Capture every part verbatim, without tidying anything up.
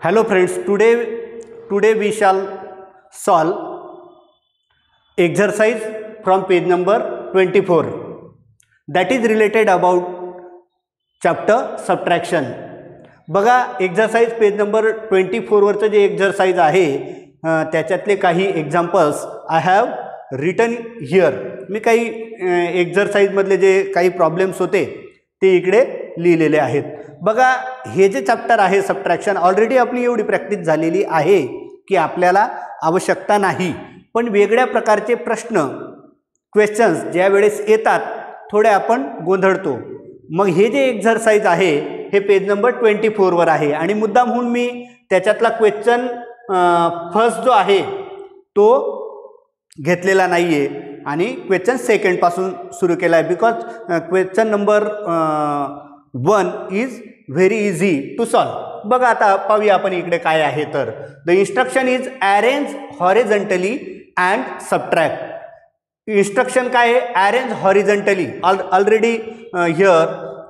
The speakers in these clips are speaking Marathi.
Hello friends, today today we shall solve exercise from page number twenty-four that is related about chapter subtraction. बघा एक्झरसाइज पेज नंबर ट्वेंटी फोरवरचं जे एक्झरसाइज आहे त्याच्यातले काही examples I have written here. मी काही एक्झरसाइजमधले जे काही प्रॉब्लेम्स होते ते इकडे लिहिलेले आहेत. बघा हे जे चॅप्टर आहे सबट्रॅक्शन ऑलरेडी आपली एवढी प्रॅक्टिस झालेली आहे की आपल्याला आवश्यकता नाही, पण वेगळ्या प्रकारचे प्रश्न क्वेश्चन्स ज्या वेळेस येतात थोडे आपण गोंधळतो. मग हे जे एक्झरसाइज आहे हे पेज नंबर ट्वेंटी फोरवर आहे आणि मुद्दाम म्हणून मी त्याच्यातला क्वेश्चन फर्स्ट जो आहे तो घेतलेला नाही आहे आणि क्वेश्चन सेकंडपासून सुरू केला आहे because question number one is very easy to solve. बघा आता पाहूया आपण इकडे काय आहे तर the instruction is arrange horizontally and subtract. Instruction काय आहे? Arrange horizontally. All already here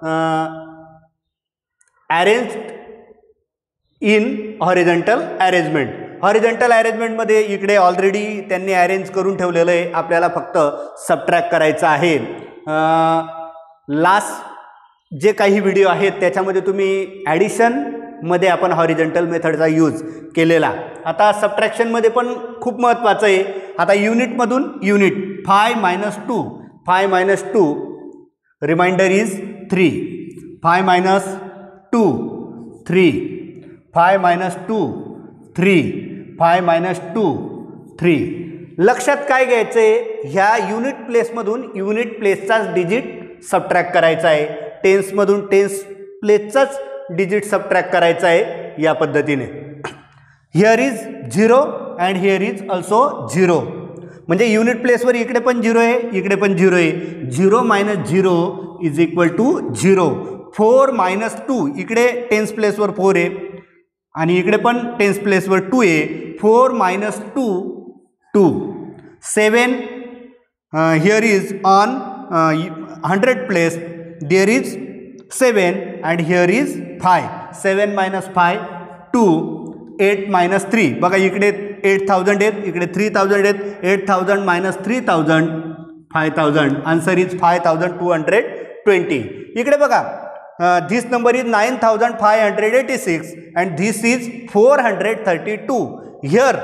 arranged in horizontal arrangement. Horizontal अरेंजमेंटमध्ये इकडे ऑलरेडी त्यांनी अरेंज करून ठेवलेलं आहे, आपल्याला फक्त सबट्रॅक्ट करायचं आहे. लास्ट जे काही व्हिडिओ आहेत त्याच्यामध्ये तुम्ही ॲडिशनमध्ये आपण हॉरिझॉन्टल मेथडचा यूज केलेला. आता सबट्रॅक्शनमध्ये पण खूप महत्त्वाचं आहे. आता युनिटमधून unit five minus two five minus two remainder is three. Five minus two three five minus two three five minus two three. लक्षात काय घ्यायचं आहे? ह्या युनिट प्लेसमधून युनिट प्लेसचाच डिजिट सबट्रॅक्ट करायचा आहे. टेन्समधून टेन्स प्लेसचाच डिजिट सबट्रॅक्ट करायचा आहे या पद्धतीने. Here is zero and here is also zero. म्हणजे युनिट प्लेसवर इकडे पण झिरो आहे इकडे पण झिरो आहे. Zero minus zero is equal to zero. Four minus two इकडे टेन्स प्लेसवर फोर आहे आणि इकडे पण टेन्स प्लेसवर टू आहे. Four minus two two. Seven here is on hundred place there is seven and here is five. Seven minus five two. Eight minus three. बघा इकडे एट थाउजंड आहेत इकडे थ्री थाउजंड आहेत. Eight thousand minus three thousand five thousand. Answer is five thousand two hundred twenty. इकडे बघा this number is nine thousand five hundred eighty six and this is four hundred thirty two. Here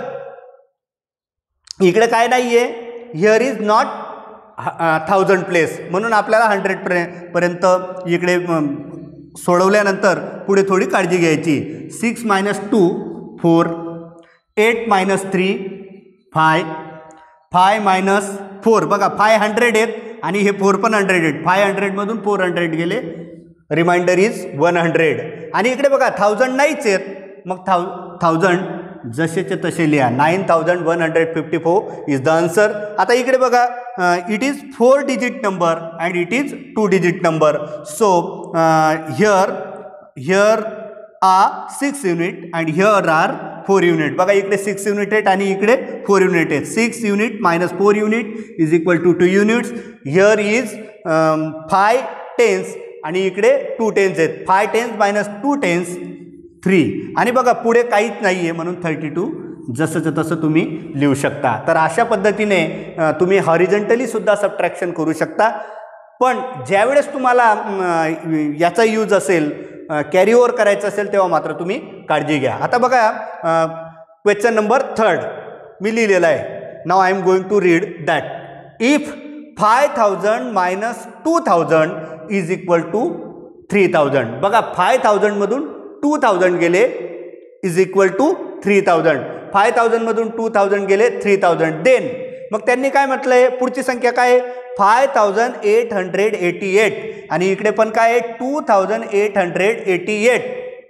इकडे काय नाही आहे? Here is not thousand place म्हणून आपल्याला हंड्रेड पर्यंत इकडे सोडवल्यानंतर पुढे थोडी काळजी घ्यायची. Six minus two four. Eight minus three five. Five minus four. बघा फाय हंड्रेड आहेत आणि हे फोर पण हंड्रेड आहेत. फाय हंड्रेडमधून फोर हंड्रेड गेले. Remainder is one hundred. आणि इकडे बघा थाउजंड नाहीच आहेत मग थाउ थाउजंड जसेचे तसे लिहा. Nine thousand one hundred fifty four is the answer. आता इकडे बघा it is four digit number and it is two digit number. So here here are six unit and here are four unit. बघा इकडे सिक्स युनिट आहेत आणि इकडे फोर युनिट आहेत. Six unit minus four unit is equal to two units. Here is five tens आणि इकडे टू टेन्स आहेत. Five tens minus two tens three. आणि बघा पुढे काहीच नाही आहे म्हणून थर्टी टू जसंचं तसं तुम्ही लिहू शकता. तर अशा पद्धतीने तुम्ही हॉरिझॉन्टली सुद्धा सबट्रॅक्शन करू शकता. पण ज्यावेळेस तुम्हाला याचा यूज असेल कॅरी ओव्हर करायचं असेल तेव्हा मात्र तुम्ही काळजी घ्या. आता बघा क्वेश्चन नंबर थर्ड मी लिहिलेला आहे. Now I am going to read that. If five thousand minus two thousand is equal to three thousand. बघा फाय थाउजंडमधून टू थाउजंड गेले is equal to three thousand. Five थाउजंडमधून टू थाउजंड गेले थ्री थाउजंड. देन मग त्यांनी काय म्हटलं आहे? पुढची संख्या काय आहे? Five thousand eight hundred eighty eight आणि इकडे पण काय आहे? Two thousand eight hundred eighty eight.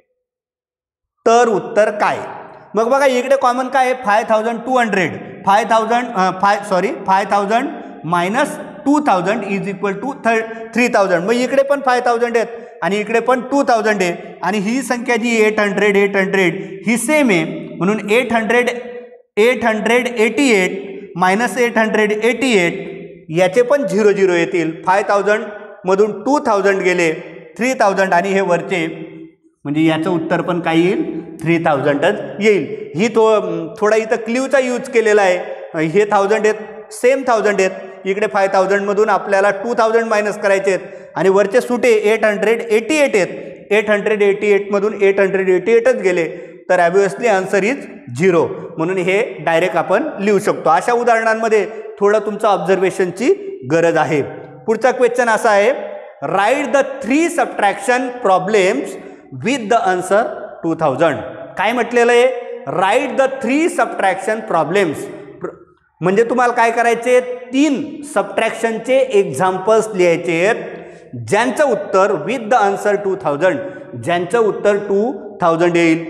तर उत्तर काय? मग बघा इकडे कॉमन काय आहे? Five thousand two hundred. Five thousand five sorry five thousand minus two thousand is equal to th three thousand. मग इकडे पण फाय थाउजंड आहेत आणि इकडे पण टू थाउजंड आहे आणि ही संख्या जी एट हंड्रेड एट हंड्रेड ही सेम आहे म्हणून eight hundred eight hundred eighty eight minus eight hundred eighty eight याचे पण झिरो झिरो येतील. फाय थाउजंडमधून टू थाउजंड गेले थ्री थाउजंड आणि हे वरचे म्हणजे याचं उत्तर पण काय येईल? थ्री थाउजंडच येईल. ही थो थोडा इथं क्ल्यूचा यूज केलेला आहे. हे थाउजंड आहेत, सेम थाउजंड आहेत. इकडे फाय थाउजंडमधून आपल्याला टू थाउजंड मायनस करायचे आहेत आणि वरचे सुटे एट हंड्रेड एटी एट आहेत. एट हंड्रेड एटी एटमधून एट हंड्रेड एटी एटच गेले तर ॲब्वियसली आन्सर इज झिरो. म्हणून हे डायरेक्ट आपण लिहू शकतो. अशा उदाहरणांमध्ये थोडं तुमचं ऑब्झर्वेशनची गरज आहे. पुढचा क्वेश्चन असा आहे, write the three subtraction problems with the answer two thousand. काय म्हटलेलं आहे, write the three subtraction problems. म्हणजे तुम्हाला काय करायचे, तीन सबट्रॅक्शनचे एक्झाम्पल्स लिहायचे आहेत ज्यांचं उत्तर with the answer two thousand, ज्यांचं उत्तर टू थाउजंड येईल.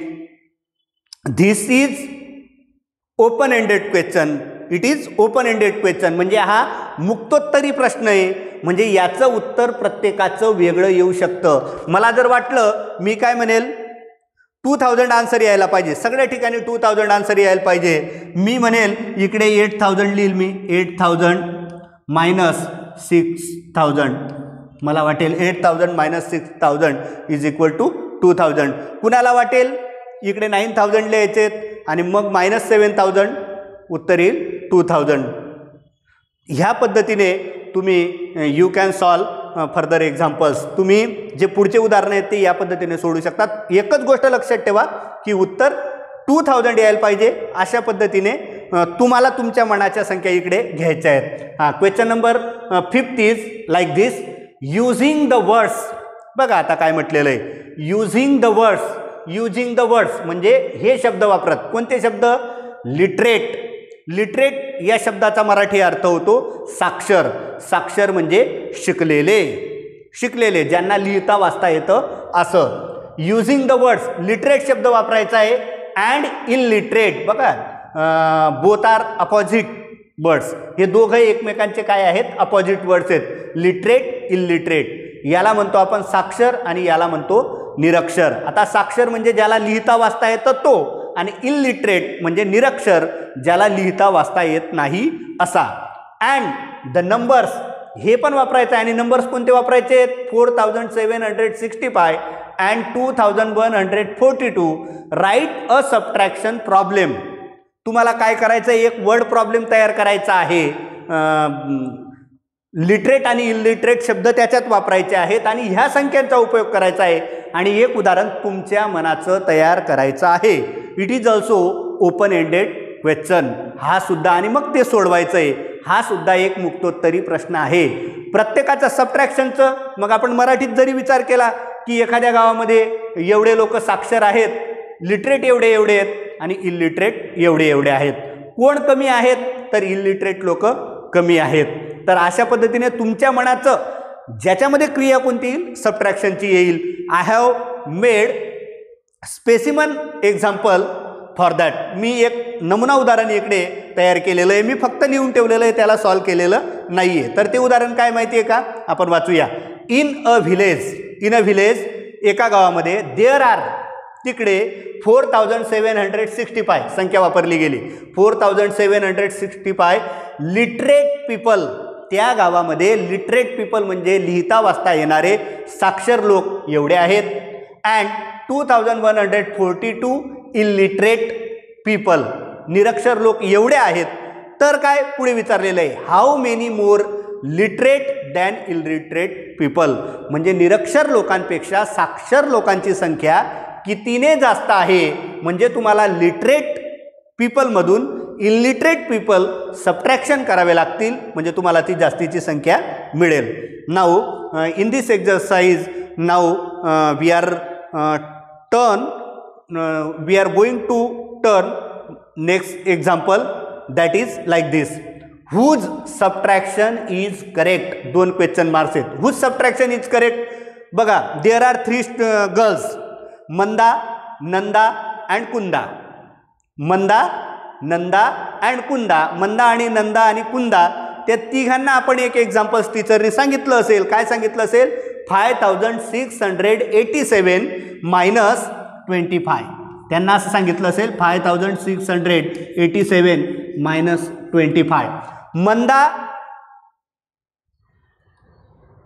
This is open ended question. It is open ended question म्हणजे हा मुक्तोत्तरी प्रश्न आहे. म्हणजे याचं उत्तर प्रत्येकाचं वेगळं येऊ शकतं. मला जर वाटलं मी काय म्हणेल टू थाउजंड आन्सर यायला पाहिजे, सगळ्या ठिकाणी टू थाउजंड आन्सर यायला पाहिजे. मी म्हणेल इकडे एट थाउजंड लिहिल मी, eight thousand minus six thousand. मला वाटेल eight thousand minus six thousand is equal to two thousand. कुणाला वाटेल इकडे नाईन थाउजंड लिहायचे आणि मग मायनस सेवन थाउजंड, उत्तर येईल टू थाउजंड. ह्या पद्धतीने तुम्ही you can solve further examples. तुम्ही जे पुढचे उदाहरणं आहेत ते या पद्धतीने सोडू शकतात. एकच गोष्ट लक्षात ठेवा की उत्तर टू थाउजंड यायला पाहिजे. अशा पद्धतीने तुम्हाला तुमच्या मनाच्या संख्या इकडे घ्यायच्या आहेत. हां, question number fifth is like this, using the words. बघा आता काय म्हटलेलं आहे, using the words. Using the words म्हणजे हे शब्द वापरत. कोणते शब्द, लिटरेट. लिटरेट या शब्दाचा मराठी अर्थ होतो साक्षर. साक्षर म्हणजे शिकलेले, शिकलेले ज्यांना लिहिता वाचता येतं असं. युझिंग द वर्ड्स, लिटरेट शब्द वापरायचा आहे. अँड इलिटरेट, बघा बोथ आर अपोजिट वर्ड्स. हे दोघं एकमेकांचे काय आहेत, अपोजिट वर्ड्स आहेत. Literate, illiterate. याला म्हणतो आपण साक्षर आणि याला म्हणतो निरक्षर. आता साक्षर म्हणजे ज्याला लिहिता वाचता येतं तो, आणि इलिटरेट म्हणजे निरक्षर ज्याला लिहिता वाचता येत नाही असा. अँड द नंबर्स हे पण वापरायचं आहे. आणि नंबर्स कोणते वापरायचे आहेत, four thousand seven hundred sixty five and two thousand one hundred forty two. Write a subtraction problem. तुम्हाला काय करायचं आहे, एक वर्ड प्रॉब्लेम तयार करायचा आहे. लिटरेट आणि इलिटरेट शब्द त्याच्यात वापरायचे आहेत आणि ह्या संख्यांचा उपयोग करायचा आहे आणि एक उदाहरण तुमच्या मनाचं तयार करायचं आहे. It is also open ended question. हा सुद्धा, आणि मग ते सोडवायचं आहे. हा सुद्धा एक मुक्तोत्तरी प्रश्न आहे. प्रत्येकाचं सबट्रॅक्शनचं मग आपण मराठीत जरी विचार केला की एखाद्या गावामध्ये एवढे लोक साक्षर आहेत, लिटरेट एवढे एवढे आहेत आणि इलिटरेट एवढे एवढे आहेत. कोण कमी आहेत, तर इलिटरेट लोक कमी आहेत. तर अशा पद्धतीने तुमच्या मनाचं ज्याच्यामध्ये क्रिया कोणती येईल, सबट्रॅक्शनची येईल. I have made specimen example for that. मी एक नमुना उदाहरण इकडे तयार केलेलं आहे. मी फक्त लिहून ठेवलेलं आहे, त्याला सॉल्व केलेलं नाही आहे. तर ते उदाहरण काय माहिती आहे का, आपण वाचूया. In a village, in a village एका गावामध्ये देअर आर, तिकडे four thousand seven hundred sixty five संख्या वापरली गेली. Four thousand seven hundred sixty five literate people. त्या गावामध्ये लिटरेट पीपल म्हणजे लिहिता वाचता येणारे साक्षर लोक एवढे आहेत. And two thousand one hundred forty two illiterate people, निरक्षर लोक एवढे आहेत. तर काय पुढे विचारलेलं आहे, how many more literate than illiterate people. म्हणजे निरक्षर लोकांपेक्षा साक्षर लोकांची संख्या कितीने जास्त आहे. म्हणजे तुम्हाला लिटरेट पीपलमधून इलिटरेट पीपल सबट्रॅक्शन करावे लागतील, म्हणजे तुम्हाला ती जास्तीची संख्या मिळेल. Now in this exercise now we are turn we are going to turn next example that is like this. Whose subtraction is correct. दोन क्वेश्चन मार्क्स आहेत. Whose subtraction is correct. बघा, there are three girls, Manda, Nanda and Kunda. Manda, Nanda and Kunda. Manda आणि नंदा आणि कुंदा त्या तिघांना आपण एक एक्झाम्पल्स टीचरने सांगितलं असेल. काय सांगितलं असेल, five thousand six hundred eighty seven minus twenty five. त्यांना असं सांगितलं असेल five thousand six hundred eighty seven minus twenty five. Manda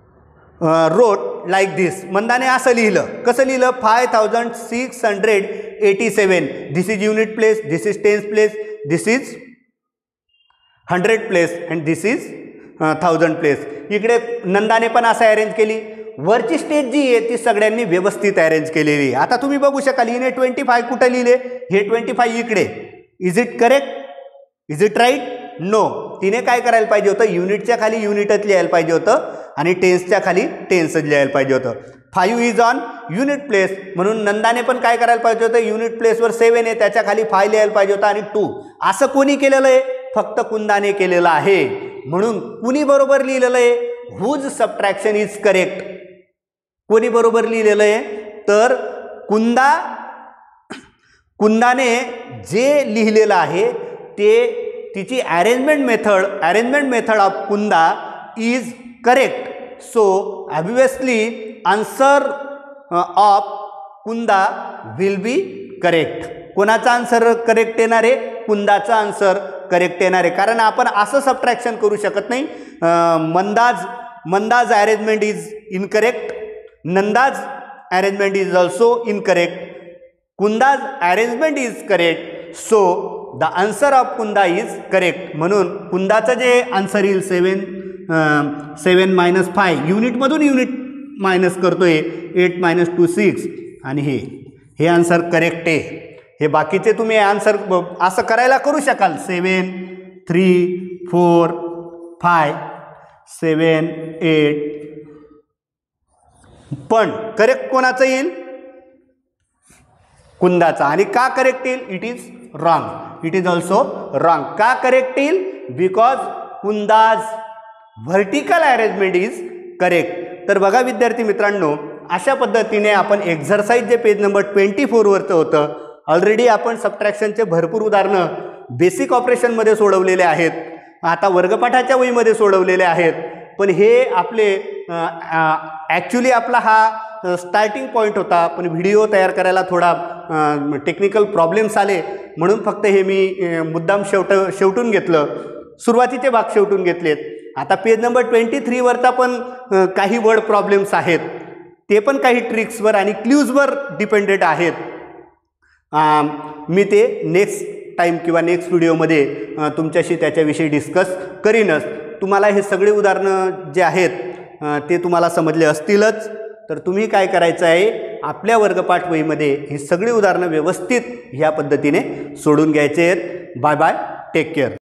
wrote like this. मंदाने असं लिहिलं. कसं लिहिलं, five thousand six hundred eighty seven, this is unit place, this is tens place, this is hundred place and this is thousand place. इकडे नंदाने पण असं अरेंज केली. वरची स्टेज जी आहे ती सगळ्यांनी व्यवस्थित अरेंज केलेली. आता तुम्ही बघू शकाल हिने ट्वेंटी फाय कुठं लिहिले, हे ट्वेंटी फाय इकडे. Is it correct? Is it right? No. तिने काय करायला पाहिजे होतं, युनिटच्या खाली युनिटच लिहायला पाहिजे होतं आणि टेन्सच्या खाली टेन्सच लिहायला पाहिजे होतं. Five is on unit place म्हणून नंदाने पण काय करायला पाहिजे होतं, युनिट प्लेसवर सेवन आहे त्याच्या खाली फाय लिहायला पाहिजे होतं आणि टू. असं कोणी केलेलं आहे? फक्त कुंदाने केलेलं आहे. म्हणून कुणी बरोबर लिहिलेलं आहे? Whose subtraction is correct. कोणी बरोबर लिहिलेलं आहे? तर कुंदा कुंदाने जे लिहिलेलं आहे ते तिची arrangement method arrangement method of Kunda is correct. So obviously answer of Kunda will be correct. कोणाचा आन्सर करेक्ट येणार आहे? कुंदाचा आन्सर करेक्ट येणार आहे. कारण आपण असं सबट्रॅक्शन करू शकत नाही. Manda's Manda's arrangement is incorrect, Nanda's arrangement is also incorrect, Kunda's arrangement is correct. So the answer of Kunda is correct. म्हणून कुंदाचं जे आन्सर येईल सेवन सेवन मायनस फाय, युनिटमधून युनिट मायनस करतोय, एट मायनस टू सिक्स आणि हे हे आन्सर करेक्ट आहे. हे बाकीचे तुम्ही आन्सर असं करायला करू शकाल, seven three four five seven eight, पण करेक्ट कोणाचं येईल? कुंदाचा. आणि का करेक्ट येईल? It is wrong. It is also wrong. का करेक्ट येईल? Because Kunda's vertical arrangement is correct. तर बघा विद्यार्थी मित्रांनो, अशा पद्धतीने आपण एक्झरसाइज जे पेज नंबर ट्वेंटी फोरवरचं होतं, ऑलरेडी आपण सबट्रॅक्शनचे भरपूर उदाहरणं बेसिक ऑपरेशनमध्ये सोडवलेले आहेत, आता वर्गपाठाच्या वहीमध्ये सोडवलेले आहेत. पण हे आपले ॲक्च्युली आपला हा स्टार्टिंग पॉईंट होता, पण व्हिडिओ तयार करायला थोडा टेक्निकल प्रॉब्लेम्स आले म्हणून फक्त हे मी मुद्दाम शेवट शेवटून घेतलं, सुरुवातीचे भाग शेवटून घेतलेत. आता पेज नंबर ट्वेंटी थ्रीवरचा पण काही वर्ड प्रॉब्लेम्स आहेत, ते पण काही ट्रिक्सवर आणि क्ल्यूजवर डिपेंडेड आहेत. मी ते नेक्स्ट टाईम किंवा नेक्स्ट व्हिडिओमध्ये तुमच्याशी त्याच्याविषयी डिस्कस करीनच. तुम्हाला हे सगळे उदाहरणं जे आहेत ते तुम्हाला समजले असतीलच. तर तुम्ही काय करायचं आहे, आपल्या वर्गपाठ वहीमध्ये ही सगळी उदाहरणं व्यवस्थित ह्या पद्धतीने सोडून घ्यायचे आहेत. Bye bye, take care.